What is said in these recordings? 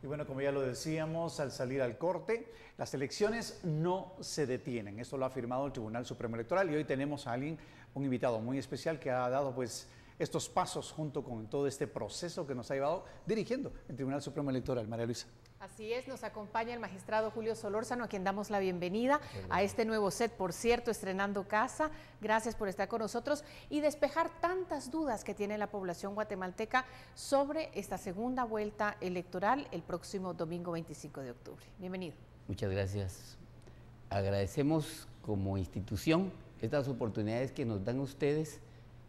bueno, como ya lo decíamos al salir al corte, las elecciones no se detienen. Esto lo ha afirmado el Tribunal Supremo Electoral y hoy tenemos a alguien, un invitado muy especial que ha dado pues estos pasos junto con todo este proceso que nos ha llevado dirigiendo el Tribunal Supremo Electoral. María Luisa. Así es, nos acompaña el magistrado Julio Solórzano, a quien damos la bienvenida a este nuevo set, por cierto, estrenando casa. Gracias por estar con nosotros y despejar tantas dudas que tiene la población guatemalteca sobre esta segunda vuelta electoral el próximo domingo 25 de octubre. Bienvenido. Muchas gracias. Agradecemos como institución estas oportunidades que nos dan ustedes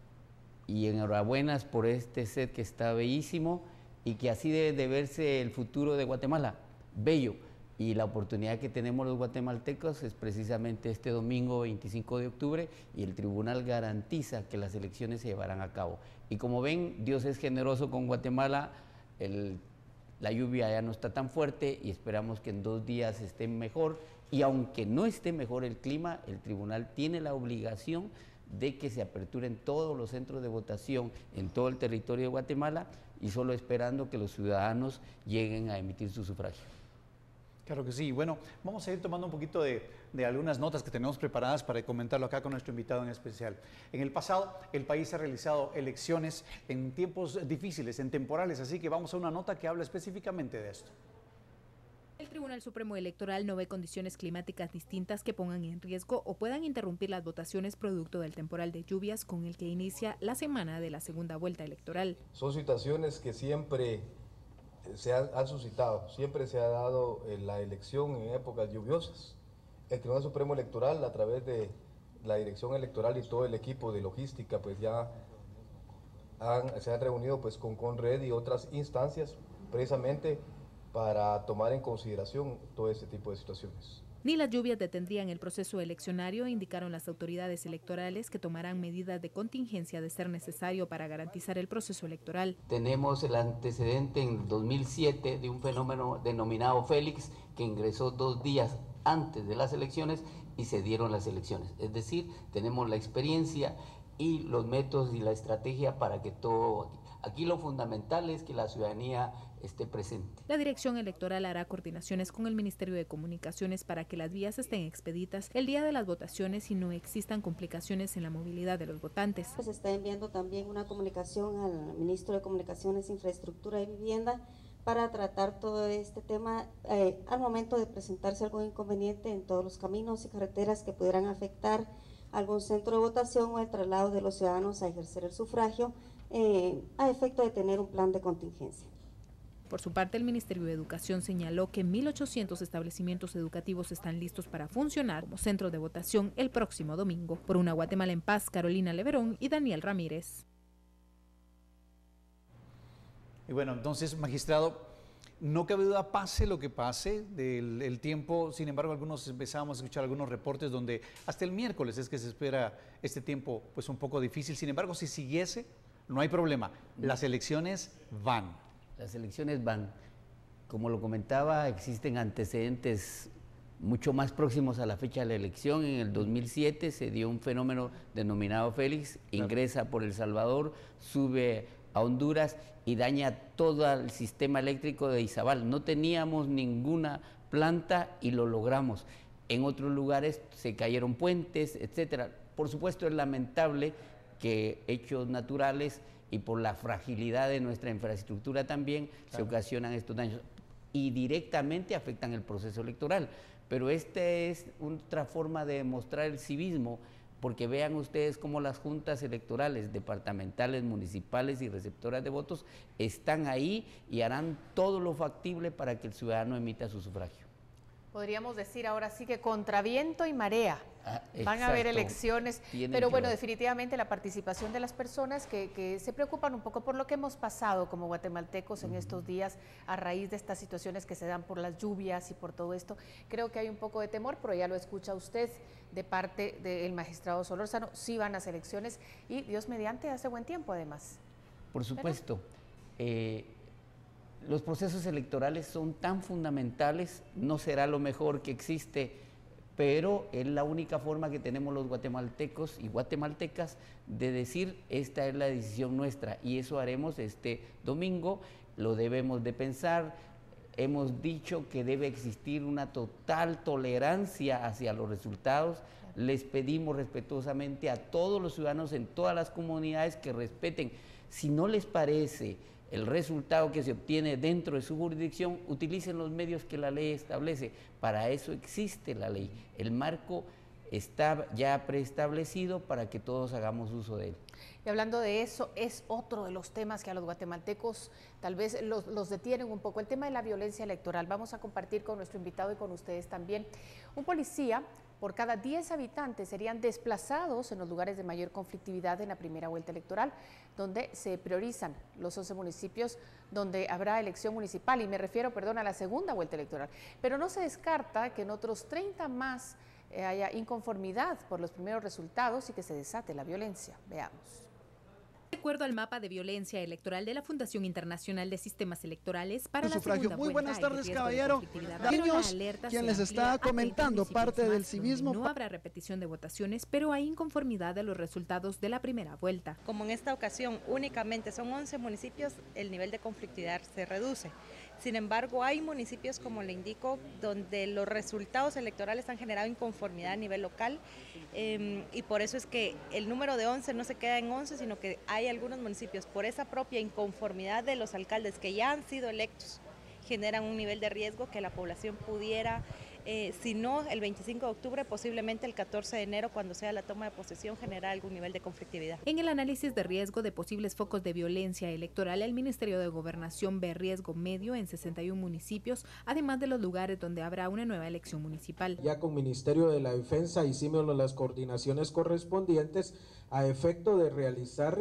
y enhorabuenas por este set que está bellísimo y que así debe de verse el futuro de Guatemala, bello. Y la oportunidad que tenemos los guatemaltecos es precisamente este domingo 25 de octubre y el tribunal garantiza que las elecciones se llevarán a cabo. Y como ven, Dios es generoso con Guatemala, la lluvia ya no está tan fuerte y esperamos que en 2 días esté mejor. Y aunque no esté mejor el clima, el tribunal tiene la obligación de que se aperturen todos los centros de votación en todo el territorio de Guatemala y solo esperando que los ciudadanos lleguen a emitir su sufragio. Claro que sí. Bueno, vamos a ir tomando un poquito de algunas notas que tenemos preparadas para comentarlo acá con nuestro invitado en especial. En el pasado, el país ha realizado elecciones en tiempos difíciles, en temporales, así que vamos a una nota que habla específicamente de esto. El Tribunal Supremo Electoral no ve condiciones climáticas distintas que pongan en riesgo o puedan interrumpir las votaciones producto del temporal de lluvias con el que inicia la semana de la segunda vuelta electoral. Son situaciones que siempre se han suscitado, siempre se ha dado la elección en épocas lluviosas. El Tribunal Supremo Electoral, a través de la dirección electoral y todo el equipo de logística, pues ya se han reunido pues con Conred y otras instancias precisamente para tomar en consideración todo este tipo de situaciones. Ni las lluvias detendrían el proceso eleccionario, indicaron las autoridades electorales que tomarán medidas de contingencia de ser necesario para garantizar el proceso electoral. Tenemos el antecedente en 2007 de un fenómeno denominado Félix que ingresó 2 días antes de las elecciones y se dieron las elecciones. Es decir, tenemos la experiencia y los métodos y la estrategia para que todo... Aquí lo fundamental es que la ciudadanía esté presente. La dirección electoral hará coordinaciones con el Ministerio de Comunicaciones para que las vías estén expeditas el día de las votaciones y no existan complicaciones en la movilidad de los votantes. Se está enviando también una comunicación al Ministro de Comunicaciones, Infraestructura y Vivienda para tratar todo este tema al momento de presentarse algún inconveniente en todos los caminos y carreteras que pudieran afectar algún centro de votación o el traslado de los ciudadanos a ejercer el sufragio a efecto de tener un plan de contingencia. Por su parte, el Ministerio de Educación señaló que 1.800 establecimientos educativos están listos para funcionar como centro de votación el próximo domingo. Por una Guatemala en paz, Carolina Leverón y Daniel Ramírez. Y bueno, entonces, magistrado, no cabe duda, pase lo que pase del tiempo. Sin embargo, algunos empezábamos a escuchar algunos reportes donde hasta el miércoles es que se espera este tiempo pues un poco difícil. Sin embargo, si siguiese, no hay problema. Las elecciones van. Las elecciones van. Como lo comentaba, existen antecedentes mucho más próximos a la fecha de la elección. En el 2007 se dio un fenómeno denominado Félix, ingresa por El Salvador, sube a Honduras y daña todo el sistema eléctrico de Izabal. No teníamos ninguna planta y lo logramos. En otros lugares se cayeron puentes, etcétera. Por supuesto es lamentable que hechos naturales y por la fragilidad de nuestra infraestructura también se ocasionan estos daños y directamente afectan el proceso electoral. Pero esta es otra forma de demostrar el civismo, porque vean ustedes cómo las juntas electorales departamentales, municipales y receptoras de votos están ahí y harán todo lo factible para que el ciudadano emita su sufragio. Podríamos decir ahora sí que contra viento y marea van a haber elecciones, pero bueno, definitivamente la participación de las personas que se preocupan un poco por lo que hemos pasado como guatemaltecos en estos días a raíz de estas situaciones que se dan por las lluvias y por todo esto, creo que hay un poco de temor, pero ya lo escucha usted de parte del magistrado Solórzano, sí van las elecciones y Dios mediante hace buen tiempo además. Por supuesto. Los procesos electorales son tan fundamentales, no será lo mejor que existe, pero es la única forma que tenemos los guatemaltecos y guatemaltecas de decir esta es la decisión nuestra y eso haremos este domingo, lo debemos de pensar. hemos dicho que debe existir una total tolerancia hacia los resultados. Les pedimos respetuosamente a todos los ciudadanos en todas las comunidades que respeten. Si no les parece el resultado que se obtiene dentro de su jurisdicción, utilicen los medios que la ley establece. Para eso existe la ley. El marco está ya preestablecido para que todos hagamos uso de él. Y hablando de eso, es otro de los temas que a los guatemaltecos tal vez los detienen un poco, el tema de la violencia electoral. Vamos a compartir con nuestro invitado y con ustedes también. Un policía por cada 10 habitantes serían desplazados en los lugares de mayor conflictividad en la primera vuelta electoral, donde se priorizan los 11 municipios donde habrá elección municipal, y me refiero, perdón, a la segunda vuelta electoral. Pero no se descarta que en otros 30 más haya inconformidad por los primeros resultados y que se desate la violencia. Veamos. De acuerdo al mapa de violencia electoral de la Fundación Internacional de Sistemas Electorales para la sufragio. segunda Muy vuelta, buenas tardes, caballero. Niños, quien les está comentando parte del civismo. No habrá repetición de votaciones, pero hay inconformidad de los resultados de la primera vuelta. Como en esta ocasión únicamente son 11 municipios, el nivel de conflictividad se reduce. Sin embargo, hay municipios, como le indico, donde los resultados electorales han generado inconformidad a nivel local, y por eso es que el número de 11 no se queda en 11, sino que hay algunos municipios, por esa propia inconformidad de los alcaldes que ya han sido electos, generan un nivel de riesgo que la población pudiera, si no el 25 de octubre, posiblemente el 14 de enero, cuando sea la toma de posesión, generar algún nivel de conflictividad. En el análisis de riesgo de posibles focos de violencia electoral, el Ministerio de Gobernación ve riesgo medio en 61 municipios, además de los lugares donde habrá una nueva elección municipal. Ya con Ministerio de la Defensa hicimos las coordinaciones correspondientes a efecto de realizar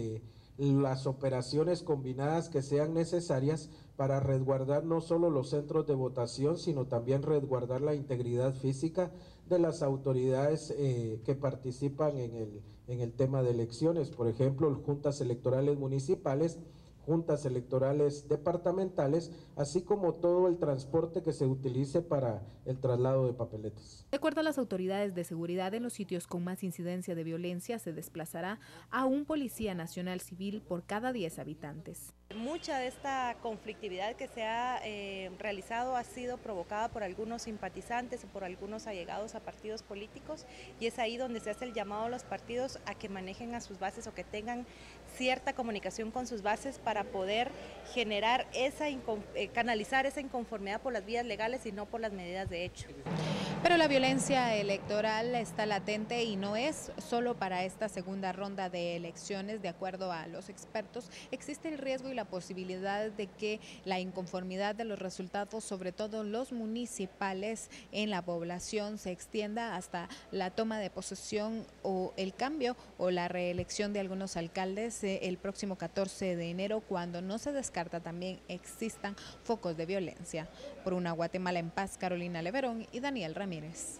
las operaciones combinadas que sean necesarias para resguardar no solo los centros de votación, sino también resguardar la integridad física de las autoridades que participan en el tema de elecciones, por ejemplo, juntas electorales municipales, juntas electorales departamentales, así como todo el transporte que se utilice para el traslado de papeletas. De acuerdo a las autoridades de seguridad, en los sitios con más incidencia de violencia se desplazará a un policía nacional civil por cada 10 habitantes. Mucha de esta conflictividad que se ha realizado ha sido provocada por algunos simpatizantes o por algunos allegados a partidos políticos, y es ahí donde se hace el llamado a los partidos a que manejen a sus bases o que tengan cierta comunicación con sus bases para poder generar canalizar esa inconformidad por las vías legales y no por las medidas de hecho. Pero la violencia electoral está latente y no es solo para esta segunda ronda de elecciones. De acuerdo a los expertos, existe el riesgo y la posibilidad de que la inconformidad de los resultados, sobre todo los municipales, en la población se extienda hasta la toma de posesión o el cambio o la reelección de algunos alcaldes el próximo 14 de enero, cuando no se descarta también existan focos de violencia. Por una Guatemala en paz, Carolina Leverón y Daniel Ramírez.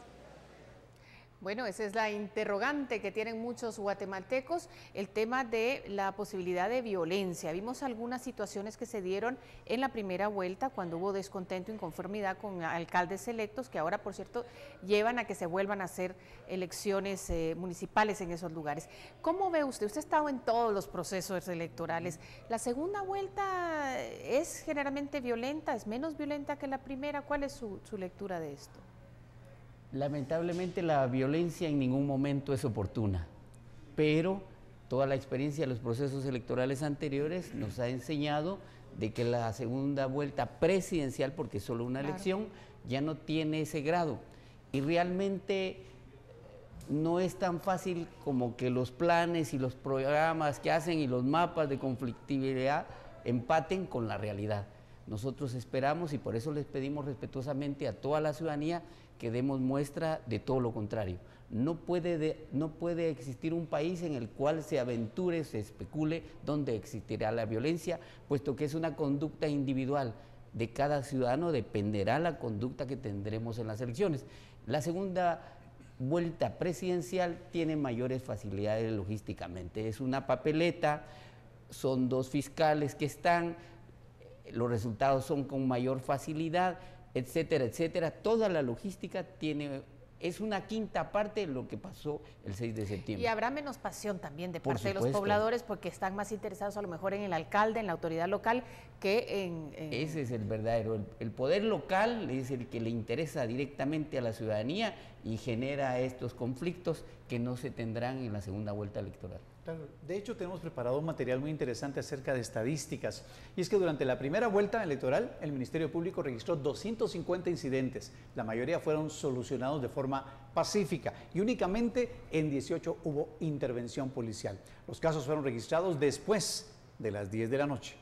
Bueno, esa es la interrogante que tienen muchos guatemaltecos, el tema de la posibilidad de violencia. Vimos algunas situaciones que se dieron en la primera vuelta cuando hubo descontento e inconformidad con alcaldes electos, que ahora, por cierto, llevan a que se vuelvan a hacer elecciones municipales en esos lugares. ¿Cómo ve usted? Usted ha estado en todos los procesos electorales. ¿La segunda vuelta es generalmente violenta, es menos violenta que la primera? ¿Cuál es su lectura de esto? Lamentablemente la violencia en ningún momento es oportuna, pero toda la experiencia de los procesos electorales anteriores nos ha enseñado de que la segunda vuelta presidencial, porque es solo una elección, ya no tiene ese grado. Y realmente no es tan fácil como que los planes y los programas que hacen y los mapas de conflictividad empaten con la realidad. Nosotros esperamos, y por eso les pedimos respetuosamente a toda la ciudadanía que demos muestra de todo lo contrario. No puede existir un país en el cual se aventure, se especule donde existirá la violencia, puesto que es una conducta individual. De cada ciudadano dependerá la conducta que tendremos en las elecciones. La segunda vuelta presidencial tiene mayores facilidades logísticamente. Es una papeleta, son 2 fiscales que están, los resultados son con mayor facilidad, etcétera, etcétera. Toda la logística tiene es una quinta parte de lo que pasó el 6 de septiembre. Y habrá menos pasión también de parte de los pobladores, porque están más interesados a lo mejor en el alcalde, en la autoridad local, que en... Ese es el verdadero, el poder local es el que le interesa directamente a la ciudadanía y genera estos conflictos que no se tendrán en la segunda vuelta electoral. Claro, de hecho tenemos preparado un material muy interesante acerca de estadísticas, y es que durante la primera vuelta electoral el Ministerio Público registró 250 incidentes, la mayoría fueron solucionados de forma pacífica y únicamente en 18 hubo intervención policial. Los casos fueron registrados después de las 10 de la noche.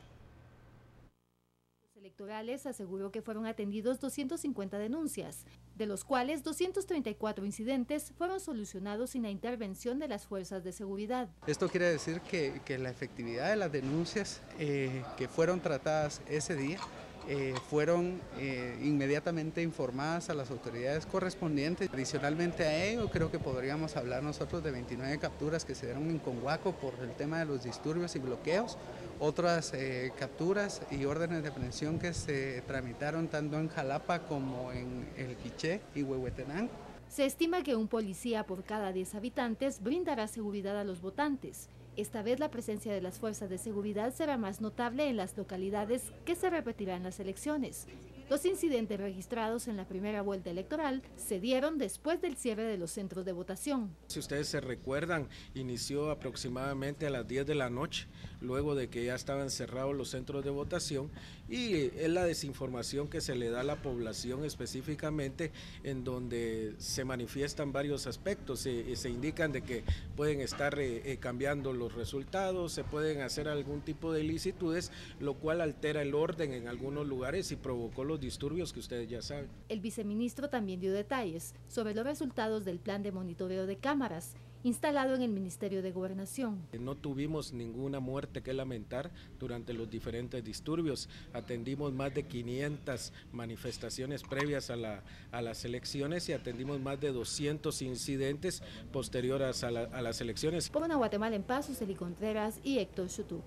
Electorales aseguró que fueron atendidos 250 denuncias, de los cuales 234 incidentes fueron solucionados sin la intervención de las fuerzas de seguridad. Esto quiere decir que la efectividad de las denuncias que fueron tratadas ese día fueron inmediatamente informadas a las autoridades correspondientes. Adicionalmente a ello, creo que podríamos hablar nosotros de 29 capturas que se dieron en Conhuaco por el tema de los disturbios y bloqueos, otras capturas y órdenes de aprehensión que se tramitaron tanto en Jalapa como en El Quiché y Huehuetenango. Se estima que un policía por cada 10 habitantes brindará seguridad a los votantes. Esta vez la presencia de las fuerzas de seguridad será más notable en las localidades que se repetirán las elecciones. Los incidentes registrados en la primera vuelta electoral se dieron después del cierre de los centros de votación. Si ustedes se recuerdan, inició aproximadamente a las 10 de la noche, luego de que ya estaban cerrados los centros de votación, y es la desinformación que se le da a la población específicamente, en donde se manifiestan varios aspectos, se indican de que pueden estar cambiando los resultados, se pueden hacer algún tipo de ilicitudes, lo cual altera el orden en algunos lugares y provocó los disturbios que ustedes ya saben. El viceministro también dio detalles sobre los resultados del plan de monitoreo de cámaras instalado en el Ministerio de Gobernación. No tuvimos ninguna muerte que lamentar durante los diferentes disturbios. Atendimos más de 500 manifestaciones previas a las elecciones y atendimos más de 200 incidentes posteriores a las elecciones. Por una Guatemala en paz, Suseli Contreras y Héctor Chutuc.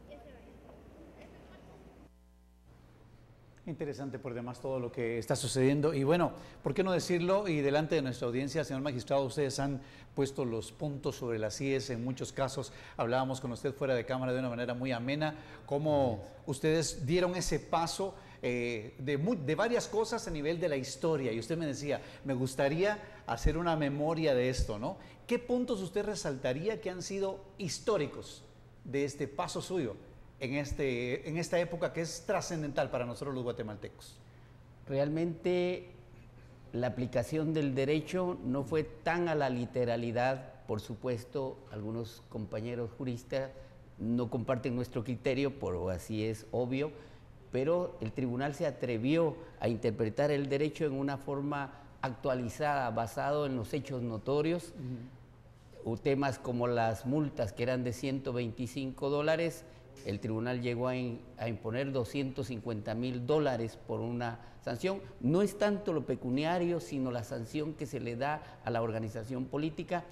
Interesante por demás todo lo que está sucediendo y bueno, ¿por qué no decirlo? Y delante de nuestra audiencia, señor magistrado, ustedes han puesto los puntos sobre las IES en muchos casos. Hablábamos con usted fuera de cámara de una manera muy amena, cómo ustedes dieron ese paso de varias cosas a nivel de la historia, y usted me decía, me gustaría hacer una memoria de esto, ¿no? ¿Qué puntos usted resaltaría que han sido históricos de este paso suyo en esta época que es trascendental para nosotros los guatemaltecos? Realmente la aplicación del derecho no fue tan a la literalidad. Por supuesto, algunos compañeros juristas no comparten nuestro criterio, pero así es obvio, pero el tribunal se atrevió a interpretar el derecho en una forma actualizada, basado en los hechos notorios, o temas como las multas que eran de $125, el tribunal llegó a imponer $250,000 por una sanción. No es tanto lo pecuniario, sino la sanción que se le da a la organización política.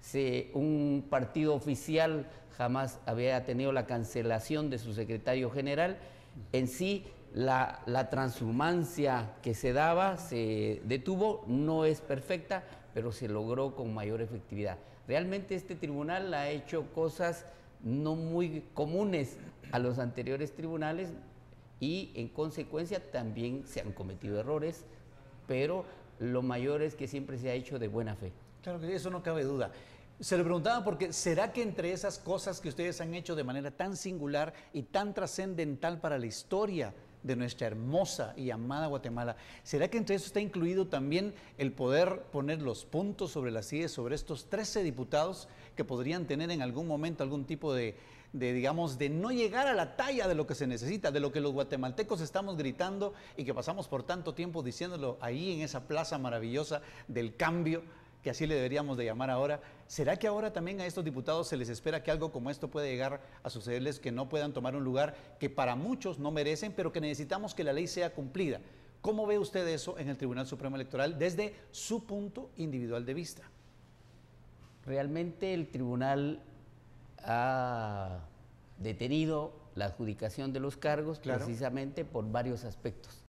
Un partido oficial jamás había tenido la cancelación de su secretario general. En sí, la transhumancia que se daba se detuvo, no es perfecta, pero se logró con mayor efectividad. Realmente este tribunal ha hecho cosas no muy comunes a los anteriores tribunales y en consecuencia también se han cometido errores, pero lo mayor es que siempre se ha hecho de buena fe. Claro que eso no cabe duda. Se le preguntaba porque ¿será que entre esas cosas que ustedes han hecho de manera tan singular y tan trascendental para la historia de nuestra hermosa y amada Guatemala, ¿será que entre eso está incluido también el poder poner los puntos sobre las IES sobre estos 13 diputados que podrían tener en algún momento algún tipo digamos, de no llegar a la talla de lo que se necesita, de lo que los guatemaltecos estamos gritando y que pasamos por tanto tiempo diciéndolo ahí en esa plaza maravillosa del cambio, que así le deberíamos de llamar ahora? ¿Será que ahora también a estos diputados se les espera que algo como esto puede llegar a sucederles, que no puedan tomar un lugar que para muchos no merecen, pero que necesitamos que la ley sea cumplida? ¿Cómo ve usted eso en el Tribunal Supremo Electoral desde su punto individual de vista? Realmente el tribunal ha detenido la adjudicación de los cargos, claro, precisamente por varios aspectos.